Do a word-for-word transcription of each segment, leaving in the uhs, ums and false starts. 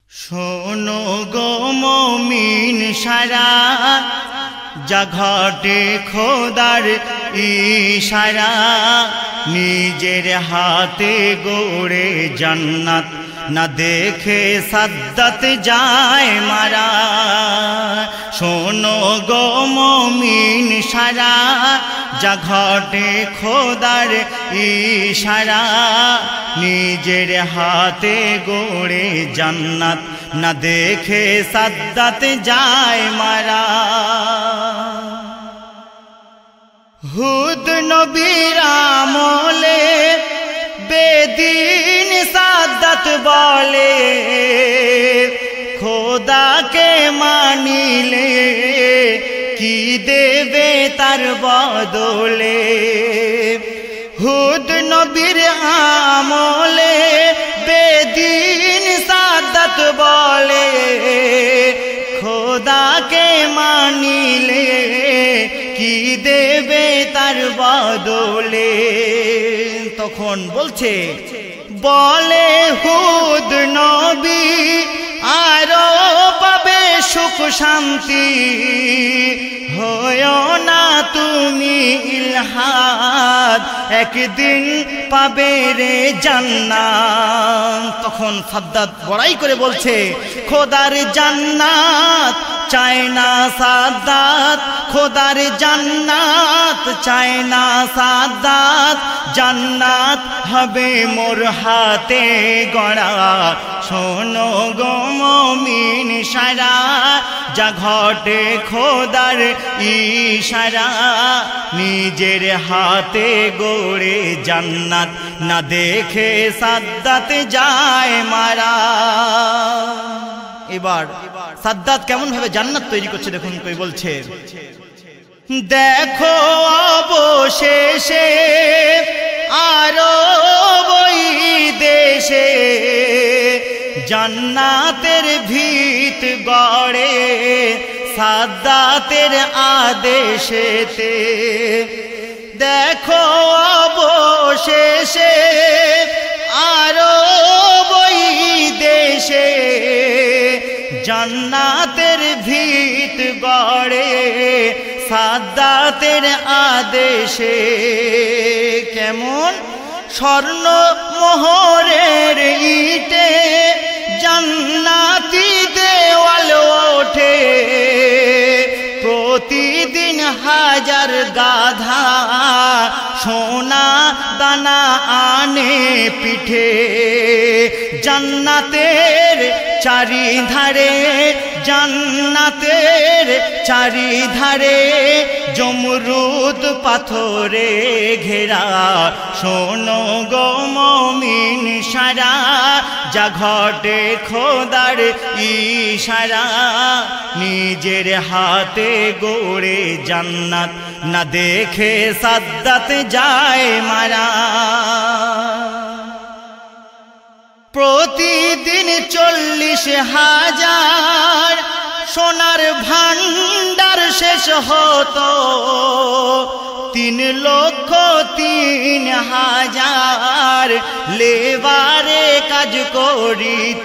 শোনো গো মুমিন সারা, যা ঘটে খোদার ইশারা, নিজের হাতে গড়ে জান্নাত না দেখে সাদ্দাত যায় মারা। শোনো গো মুমিন সারা, যা ঘটে খোদার ইশারা, নিজের হাতে গড়ে জান্নাত না দেখে সাদ্দাত যায় মারা। হুদ নবীর আমলে বেদিন সাদ্দাত বলে, খোদাকে মানিলে কি দেবে তার বদলে। হুদ নবীর আমলে বেদিন সাদ্দাত বলে, খোদাকে মানিলে কি দেবে তার বদলে। তখন বলছে, বলে হুদ নবী আরো পাবে সুখ শান্তি, হয়ো না তুমি ইলহাদ, একদিন পাবে রে জান্নাত। তখন সাদ্দাত বড়াই করে বলছে, খোদার জান্নাত চায় না সাদ্দাত, খোদার জান্নাত চায় না সাদ্দাত, জান্নাত হবে মোর হাতে গড়া। শোনো গো মুমিন সারা, যা ঘটে খোদার ইশারা, নিজের হাতে গড়ে জান্নাত না দেখে সাদ্দাত যায় মারা। এবার সাদ্দাত কেমন ভাবে জান্নাত তৈরি করছে দেখুন, কই বলছে, দেখো অবশেষে আরব ওই দেশে, জান্নাতের ভিত গড়ে সাদ্দাতের আদেশেতে। দেখো অবশেষে আরব ওই দেশে, জান্নাতের ভিত গড়ে সাদ্দাতের আদেশে। কেমন? স্বর্ণ মোহরের ইটে জান্নাতি দেওয়াল ওঠে, প্রতিদিন হাজার গাধা সোনা দানা আনে পিঠে। জান্নাতের চারিধারে, জান্নাতের চারিধারে জমরুদ পাথরে ঘেরা। শোনো গো মুমিন সারা, যা ঘটে খোদার ইশারা, নিজের হাতে গড়ে জান্নাত না দেখে সাদ্দাত যায় মারা। প্রতিদিন চল্লিশ হাজার সোনার ভান্ডার শেষ হতো, তিন লক্ষ তিন হাজার লেবারে কাজ করিত।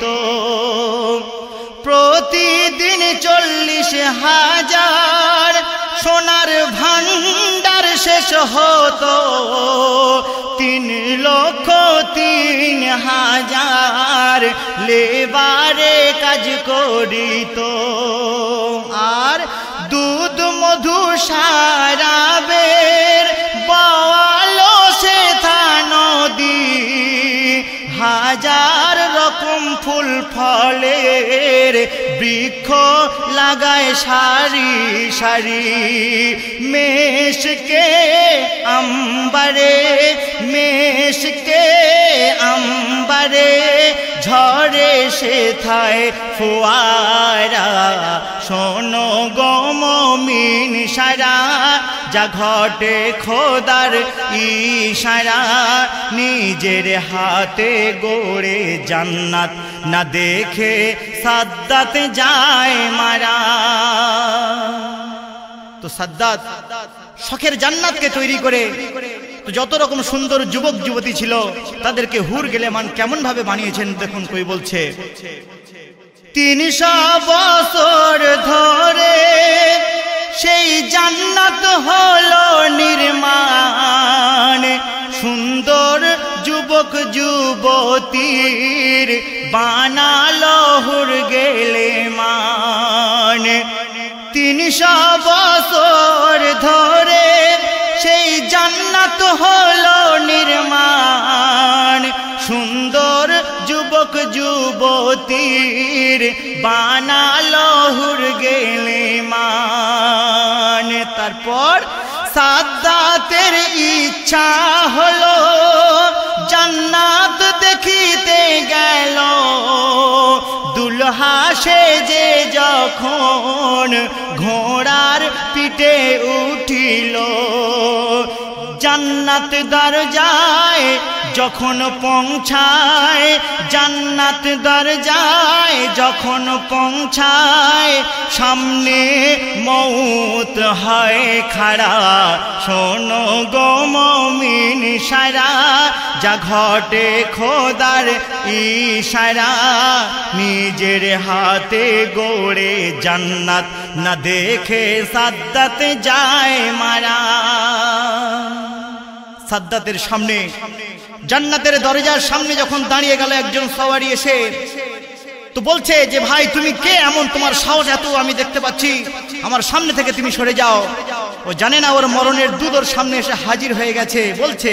প্রতিদিন চল্লিশ হাজার সোনার ভান্ডার শেষ হতো, তিন লক্ষ তিন হাজার লেবারে কাজ করিত। আর দুধ মধু সারাবের বওয়ালো সেথা নদী, হাজার রকম ফুল ফলের বৃক্ষ লাগায় সারি সারি। মেশকে আম্বারে, মেশকে আম্বারে ঝরে সেথায় ফোয়ারা। শোনো গো মুমিন সারা, যা ঘটে খোদার ইশারা, নিজের হাতে গড়ে জান্নাত না দেখে সাদ্দাত যায় মারা। তো সাদ্দাত শখের জান্নাতকে তৈরি করে তো যত রকম সুন্দর যুবক যুবতী ছিল তাদেরকে হুর গেলেমান কেমন ভাবে বানিয়েছেন দেখুন। কই বলছে তিনশো বছর ধরে সেই জান্নাত হলো নির্মাণ, সুন্দর যুবক যুবতীর বানালো হুর গেলে মান। তিনশো বছর ধরে সেই জান্নাত হলো নির্মাণ, সুন্দর যুবক যুবতীর বানালো হুর গেলে মান। তারপর সাদ্দাতের ইচ্ছা হলো জান্নাত দেখিতে গেল, দুলহা সেজে যখন ঘোড়ার পিঠে উঠিল, জান্নাত দরজায় যখন পৌঁছায়, জান্নাত দরজায় যখন পৌঁছায়, সামনে মৌত হয় খাড়া। শোনো গো মুমিন সারা, যা ঘটে খোদার ইশারা, নিজের হাতে গড়ে জান্নাত না দেখে সাদ্দাত যায় মারা। সাদ্দাতের সামনে, জান্নাতের দরজার সামনে যখন দাঁড়িয়ে গেল একজন সওয়ারি এসে, তো বলছে যে ভাই তুমি কে, এমন তোমার সাহস এত আমি দেখতে পাচ্ছি, আমার সামনে থেকে তুমি সরে যাও। ও জানে না ওর মরণের দূত ওর সামনে এসে হাজির হয়ে গেছে। বলছে,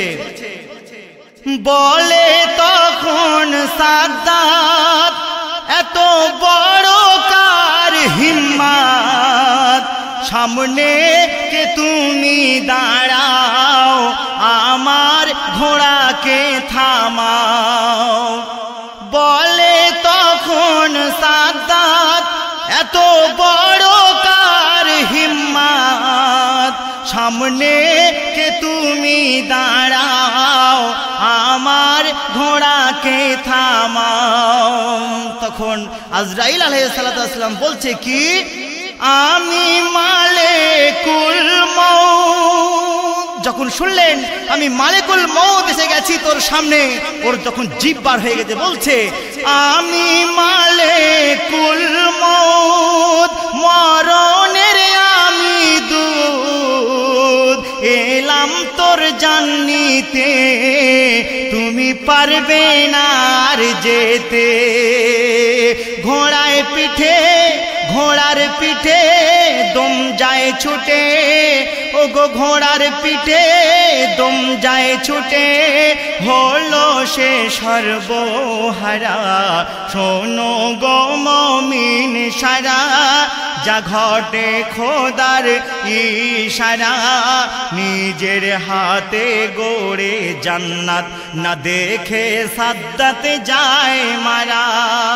বলে তখন সাদ্দাত এত বড় কার হিম্মত, সামনে কে তুমি দাঁড়াও, আমার ঘোড়াকে থামাও। বলে তখন সাদ্দাত এত বড় কার হিম্মত, সামনে কে তুমি দাঁড়াও, আমার ঘোড়াকে থামাও। তখন আজরাইল আলাইহিস সালাম বলছে কি, আমি মালিকুল মউত। যখন শুনলেন আমি মালিকুল মউত এসে গেছি তোর সামনে, ওর তখন জিভ বার হয়ে গেছে। বলছে, আমি মালিকুল মউত, মরণের আমি দূত, এলাম তোর জান নিতে, তুমি পারবে না আর যেতে। ঘোড়ায় পিঠে, ঘোড়ার পিঠে দম যায় ছুটে, ও গো ঘোড়ার পিঠে দম যায় ছুটে, হলো সে সর্বহারা। শোনো গো মুমিন সারা, যা ঘটে খোদার ইশারা, নিজের হাতে গড়ে জান্নাত না দেখে সাদ্দাত যায় মারা।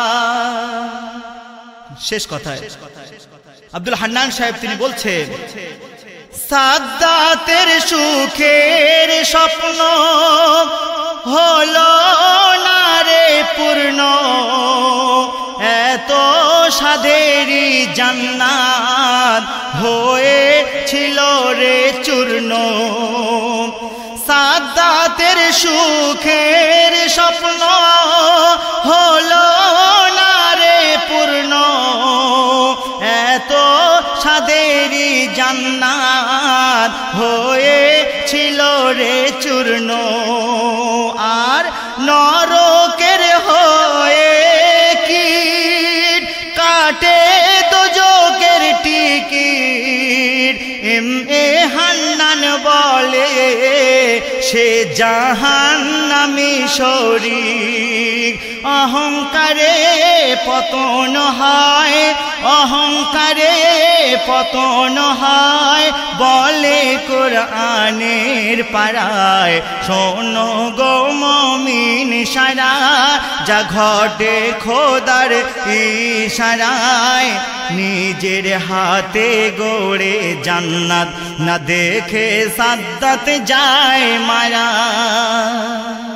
শেষ কথায় আব্দুল হান্নান সাহেব তিনি বলছেন, সাদ্দাতের সুখের স্বপ্ন হলো না রে পূর্ণ, এত সাদেরই জান্নাত হয়েছিল রে চূর্ণ। সাদ্দাতের সুখের স্বপ্ন হলো না রে পূর্ণ, এত সাদেরই জান্নাত হয়েছিল রে চূর্ণ। আর নরকের হয়ে কীট কাটে দোজখের টিকিট, এম এ হান্নান বলে সে জাহান্নামী শরীক। অহংকারে পতন হয়, অহংকারে পতন হয়, বলে কোরআনের পারায়। শোনো গো মুমিন সারা, যা ঘটে খোদার ইশারায়, নিজের হাতে গড়ে জান্নাত না দেখে সাদ্দাত যায় মারা।